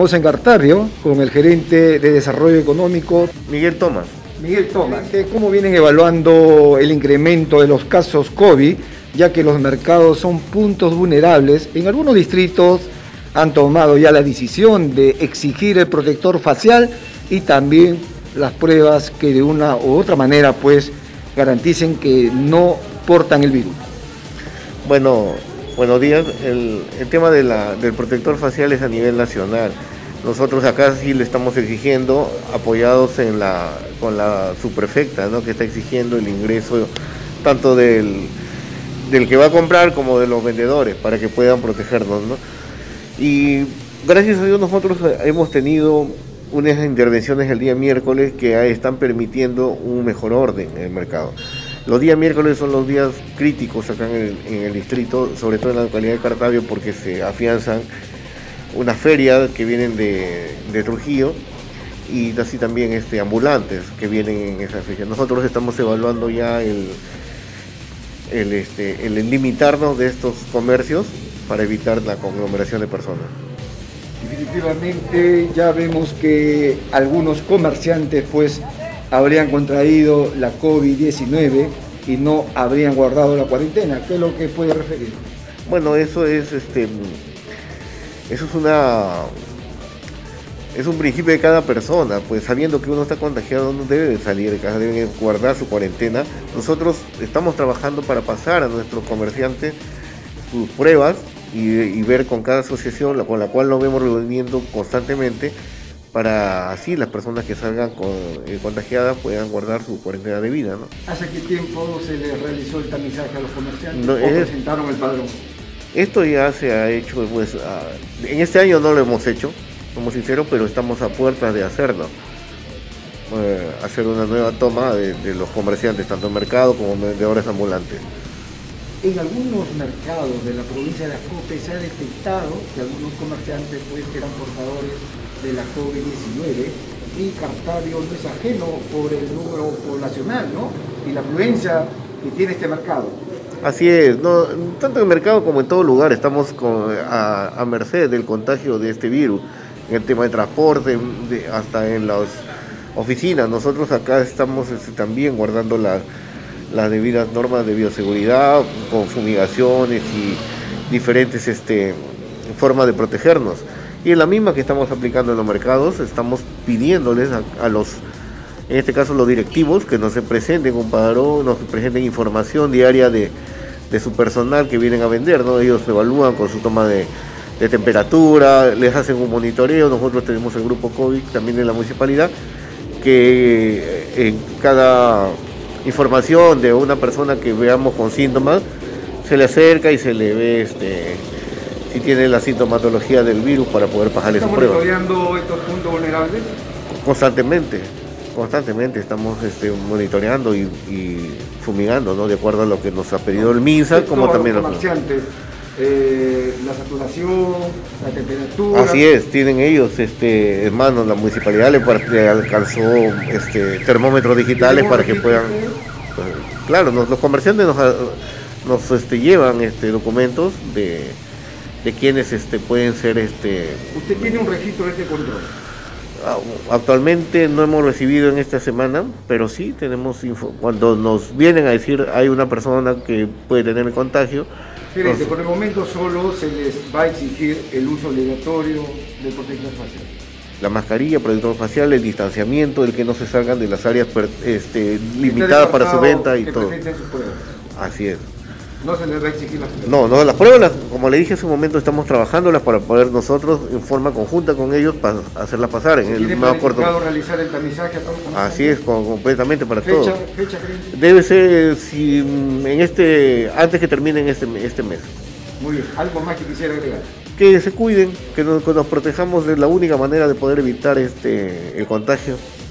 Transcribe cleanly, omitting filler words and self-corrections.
Estamos en Cartario con el gerente de Desarrollo Económico, Miguel Tomás. Miguel Tomás. ¿Cómo vienen evaluando el incremento de los casos COVID, ya que los mercados son puntos vulnerables? En algunos distritos han tomado ya la decisión de exigir el protector facial y también las pruebas que de una u otra manera pues garanticen que no portan el virus. Bueno, buenos días. El tema del protector facial es a nivel nacional. Nosotros acá sí le estamos exigiendo, apoyados con la subprefecta, ¿no?, que está exigiendo el ingreso tanto del que va a comprar como de los vendedores para que puedan protegernos, ¿no? Y gracias a Dios nosotros hemos tenido unas intervenciones el día miércoles que están permitiendo un mejor orden en el mercado. Los días miércoles son los días críticos acá en el distrito, sobre todo en la localidad de Cartario, porque se afianzan una feria que vienen de Trujillo y así también ambulantes que vienen en esa fecha. Nosotros estamos evaluando ya el limitarnos de estos comercios para evitar la conglomeración de personas. Definitivamente ya vemos que algunos comerciantes pues habrían contraído la COVID-19 y no habrían guardado la cuarentena. ¿Qué es lo que puede referir? Bueno, eso es un principio de cada persona, pues sabiendo que uno está contagiado no debe de salir de casa, deben guardar su cuarentena. Nosotros estamos trabajando para pasar a nuestros comerciantes sus pruebas y ver con cada asociación con la cual nos vemos reuniendo constantemente, para así las personas que salgan contagiadas puedan guardar su cuarentena debida, ¿no? ¿Hace qué tiempo se les realizó el tamizaje a los comerciantes o presentaron el padrón? Esto ya se ha hecho, pues, en este año no lo hemos hecho, somos sinceros, pero estamos a puertas de hacerlo. Hacer una nueva toma de los comerciantes, tanto en mercado como vendedores ambulantes. En algunos mercados de la provincia de Ascope se ha detectado que algunos comerciantes pues eran portadores de la COVID-19 y Cartario no es ajeno por el número poblacional, ¿no?, y la afluencia que tiene este mercado. Así es, no, tanto en el mercado como en todo lugar estamos a merced del contagio de este virus, en el tema de transporte, hasta en las oficinas. Nosotros acá estamos también guardando las debidas normas de bioseguridad, con fumigaciones y diferentes formas de protegernos. Y en la misma que estamos aplicando en los mercados, estamos pidiéndoles a los, en este caso los directivos, que nos presenten un padrón, nos presenten información diaria de su personal que vienen a vender, ¿no? Ellos evalúan con su toma de temperatura, les hacen un monitoreo. Nosotros tenemos el grupo COVID también en la municipalidad, que en cada información de una persona que veamos con síntomas, se le acerca y se le ve si tiene la sintomatología del virus para poder pasarle su prueba. ¿Están monitoreando estos puntos vulnerables? Constantemente estamos monitoreando y fumigando, ¿no?, de acuerdo a lo que nos ha pedido el MINSA, como también los comerciantes. La saturación, la temperatura. Así es, tienen ellos, hermanos, la municipalidad le alcanzó termómetros digitales para que puedan. Claro, los comerciantes nos llevan documentos de quienes pueden ser. ¿Usted tiene un registro de este control? Actualmente no hemos recibido en esta semana, pero sí tenemos cuando nos vienen a decir hay una persona que puede tener el contagio. Fíjense, por el momento solo se les va a exigir el uso obligatorio del protector facial. La mascarilla, protector facial, el distanciamiento, el que no se salgan de las áreas limitadas para su venta y todo. Así es. No se les va a exigir las pruebas. No, las pruebas, como le dije hace un momento, estamos trabajándolas para poder nosotros, en forma conjunta con ellos, hacerlas pasar en el más corto. ¿Tiene realizar el tamizaje a todos los comerciantes? Así es, completamente para todos. Fecha. Debe ser antes que termine este mes. Muy bien. ¿Algo más que quisiera agregar? Que se cuiden, que nos protejamos, de la única manera de poder evitar el contagio.